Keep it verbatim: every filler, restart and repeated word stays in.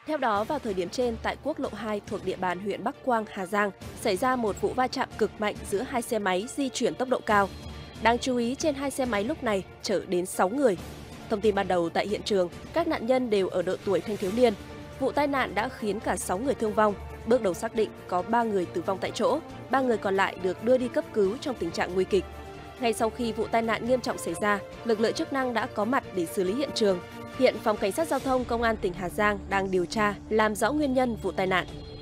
Theo đó, vào thời điểm trên tại quốc lộ hai thuộc địa bàn huyện Bắc Quang, Hà Giang, xảy ra một vụ va chạm cực mạnh giữa hai xe máy di chuyển tốc độ cao. Đáng chú ý, trên hai xe máy lúc này chở đến sáu người. Thông tin ban đầu tại hiện trường, các nạn nhân đều ở độ tuổi thanh thiếu niên. Vụ tai nạn đã khiến cả sáu người thương vong. Bước đầu xác định có ba người tử vong tại chỗ, ba người còn lại được đưa đi cấp cứu trong tình trạng nguy kịch. Ngay sau khi vụ tai nạn nghiêm trọng xảy ra, lực lượng chức năng đã có mặt để xử lý hiện trường. Hiện Phòng Cảnh sát Giao thông Công an tỉnh Hà Giang đang điều tra, làm rõ nguyên nhân vụ tai nạn.